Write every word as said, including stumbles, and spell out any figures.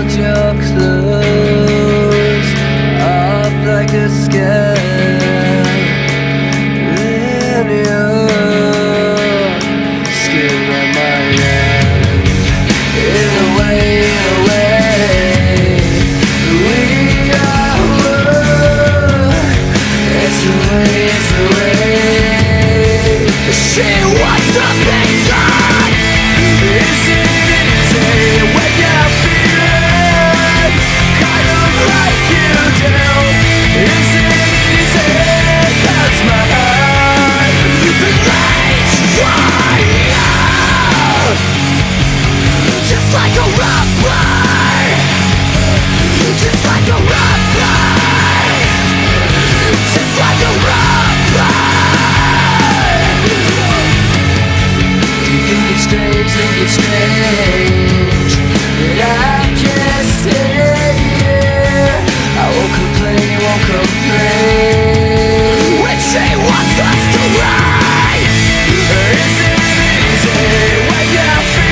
hold your clothes off like a skin in your skin on my end. In a way, in a way, we are one. It's the way, it's the way she wants to be done. Is it easy when you're feeling kind of like you do? Is it easy? 'Cause my heart beats for you, just like a rubber, just like a rubber, just like a rubber. You think it's strange, think it's strange that I can't stay here. I won't complain, won't complain when she wants us to ride. Is it easy when you feel